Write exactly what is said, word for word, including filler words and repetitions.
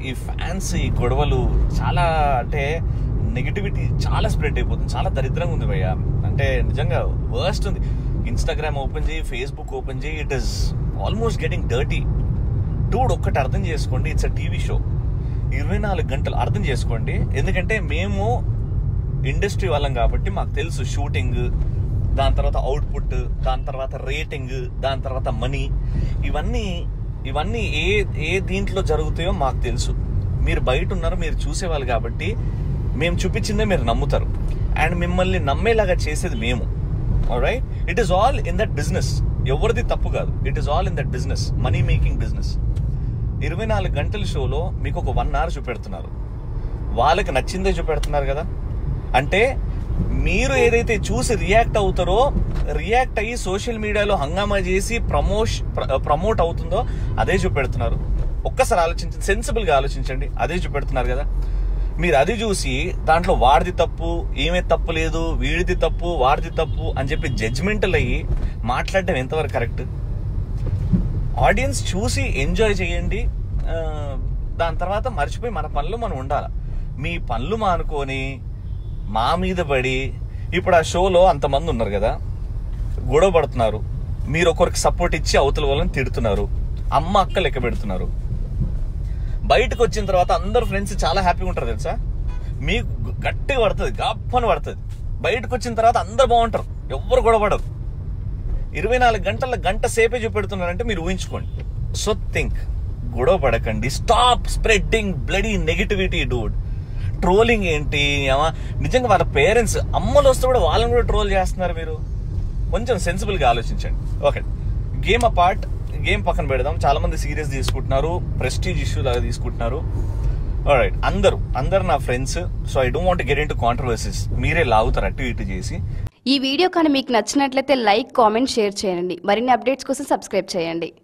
ఈ ఫ్యాన్స్ ఈ గొడవలు చాలా అంటే నెగిటివిటీ చాలా స్ప్రెడ్ అయిపోతుంది. చాలా దరిద్రంగా ఉంది భయ్య. అంటే నిజంగా వర్స్ట్ ఉంది. ఇన్స్టాగ్రామ్ ఓపెన్ చేయి, ఫేస్బుక్ ఓపెన్ చేయి, it is almost getting dirty. Dude ఒక్కటి అర్థం చేసుకోండి, ఇట్స్ అ టీవీ షో. ఇరవై నాలుగు గంటలు అర్థం చేసుకోండి. ఎందుకంటే మేము ఇండస్ట్రీ వాళ్ళం కాబట్టి మాకు తెలుసు షూటింగ్, దాని తర్వాత అవుట్పుట్, దాని తర్వాత రేటింగ్, దాని తర్వాత మనీ, ఇవన్నీ ఇవన్నీ ఏ ఏ దీంట్లో జరుగుతాయో మాకు తెలుసు. మీరు బయట ఉన్నారు, మీరు చూసేవాళ్ళు కాబట్టి మేము చూపించిందే మీరు నమ్ముతారు. అండ్ మిమ్మల్ని నమ్మేలాగా చేసేది మేము. Alright, it is all in that business. ఎవరిది తప్పు కాదు, it is all in that business, money making business. ఇరవై నాలుగు గంటల షోలో మీకు ఒక వన్ అవర్ చూపెడుతున్నారు, వాళ్ళకి నచ్చిందే చూపెడుతున్నారు కదా. అంటే మీరు ఏదైతే చూసి రియాక్ట్ అవుతారో, రియాక్ట్ అయ్యి సోషల్ మీడియాలో హంగామా చేసి ప్రమోష్ ప్రమోట్ అవుతుందో అదే చూపెడుతున్నారు. ఒక్కసారి ఆలోచించండి, సెన్సిబుల్గా ఆలోచించండి. అదే చూపెడుతున్నారు కదా. మీరు అది చూసి దాంట్లో వాడిది తప్పు, ఏమే తప్పు లేదు, వీడిది తప్పు, వాడిది తప్పు అని చెప్పి జడ్జిమెంటల్ అయ్యి మాట్లాడడం ఎంతవరకు కరెక్ట్? ఆడియన్స్ చూసి ఎంజాయ్ చేయండి, దాని తర్వాత మర్చిపోయి మన పనులు మనం ఉండాలి. మీ పనులు మానుకొని మా మీద పడి, ఇప్పుడు ఆ షోలో అంతమంది ఉన్నారు కదా, గొడవ పడుతున్నారు, మీరు ఒకరికి సపోర్ట్ ఇచ్చి అవతల వాళ్ళని తిడుతున్నారు, అమ్మ అక్క లెక్క పెడుతున్నారు. బయటకు వచ్చిన తర్వాత అందరు ఫ్రెండ్స్ చాలా హ్యాపీగా ఉంటారు తెలుసా. మీకు గట్టిగా పడుతుంది, గప్పని పడుతుంది. బయటకు వచ్చిన తర్వాత అందరు బాగుంటారు, ఎవ్వరు గొడవ పడరు. ఇరవై నాలుగు గంటల గంట సేపే చూపెడుతున్నారంటే మీరు ఊహించుకోండి. సో థింక్, గొడవ పడకండి. Stop spreading bloody negativity dude. Trolling ఏంటి? నిజంగా వాళ్ళ పేరెంట్స్ అమ్మలు వస్తే కూడా వాళ్ళని కూడా ట్రోల్ చేస్తున్నారు. మీరు కొంచెం సెన్సిబుల్ గా ఆలోచించండి. ఓకే, గేమ్ అపార్ట్, గేమ్ పక్కన పెడదాం. చాలా మంది సీరియస్ తీసుకుంటున్నారు, ప్రెస్టీజ్ ఇష్యూ లాగా తీసుకుంటున్నారు. ఆల్రైట్, అందరూ అందరు నా ఫ్రెండ్స్. So I don't want to get into controversies. మీరే లాగుతారు అటు ఇటు చేసి. ఈ వీడియో కానీ మీకు నచ్చినట్లయితే లైక్, కామెంట్, షేర్ చేయండి. మరిన్ని అప్డేట్స్ కోసం సబ్స్క్రైబ్ చేయండి.